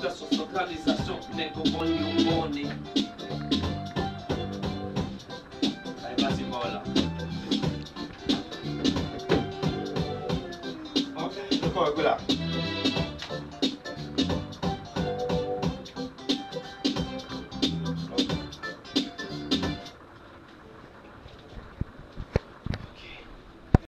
la socialisation n'est qu'au bon lieu. Allez, vas-y, voilà. Ok, je crois que là.